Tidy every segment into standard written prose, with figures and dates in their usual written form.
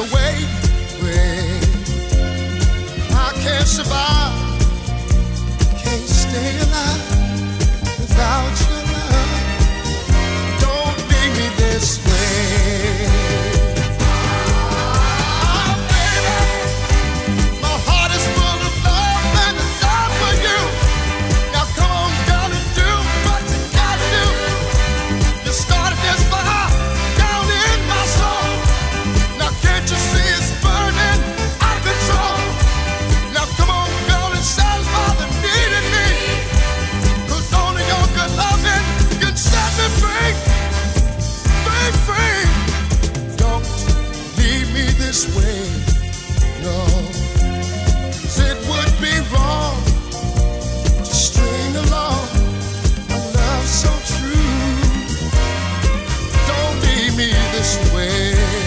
away. I can't survive, can't stay alive without your love. Don't leave me this way. Oh, baby, my heart is full of love and desire for you. Now come on, girl, and do what you gotta do. You started this fire down in my soul. Now can't you see it's burning out of control? Now come on, girl, and satisfy the need in me. 'Cause only your good loving can set me free. Free, free. Don't leave me this way, no. 'Cause it would be wrong to string along a love so true. Don't leave me this way.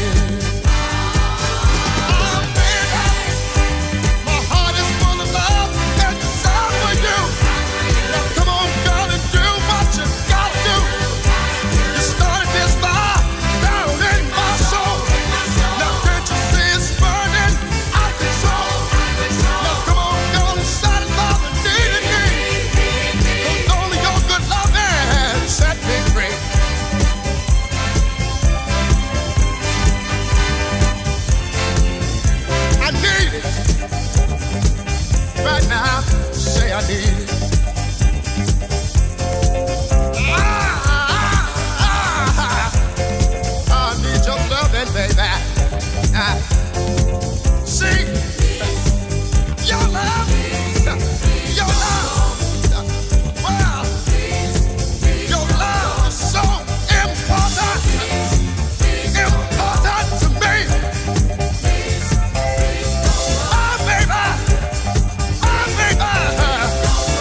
Oh, baby, my heart is full of love and desire for you. Now come on, girl, and do what you gotta do. You started this fire down in my soul. Now can't you see it's burning out of control? Now come on, girl, and satisfy the need in me. 'Cause only your good loving set me free. I need it right now. Say I need it. I need your loving, baby. See, your love, your love. Well, your love is so important, important to me. Oh, baby,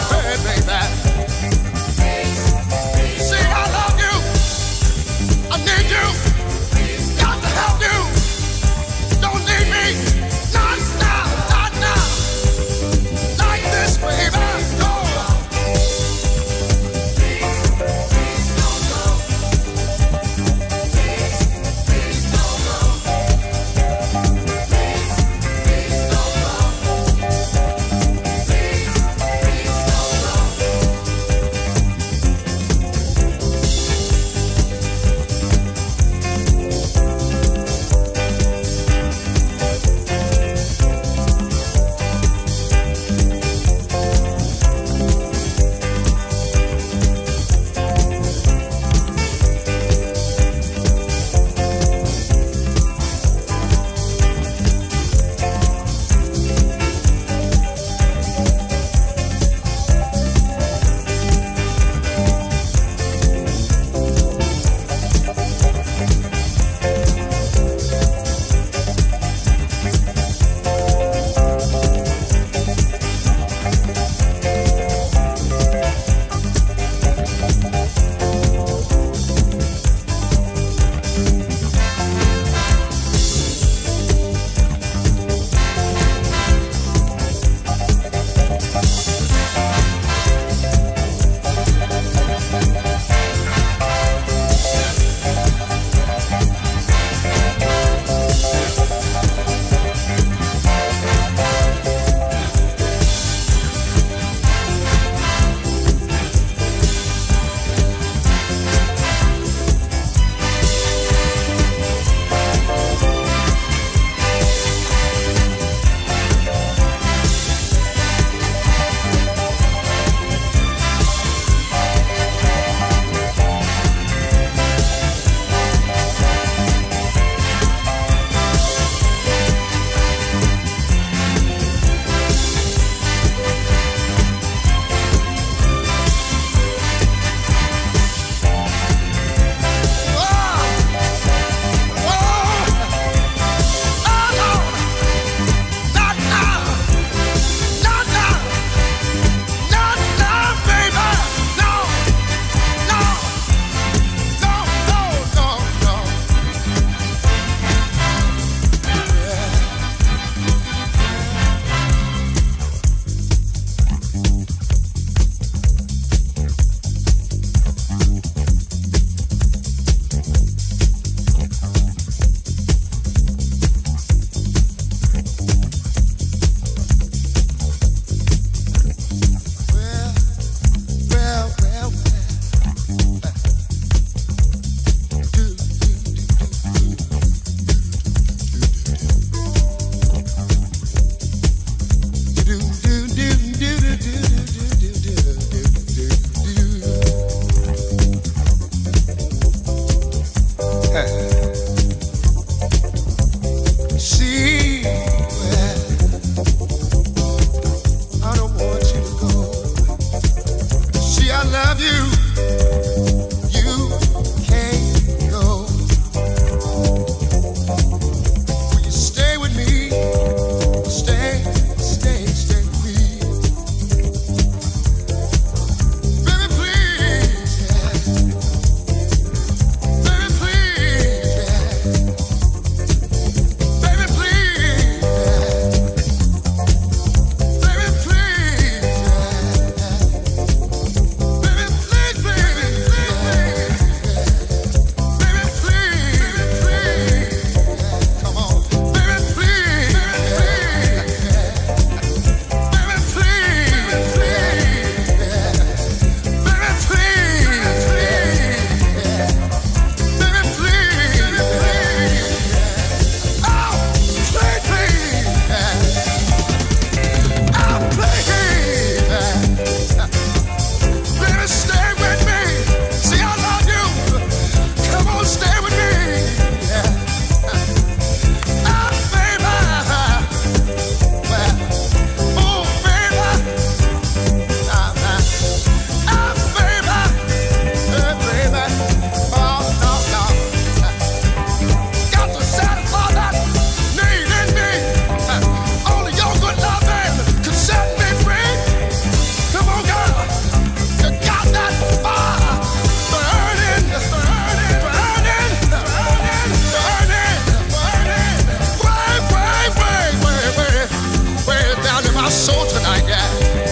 Soul tonight, yeah.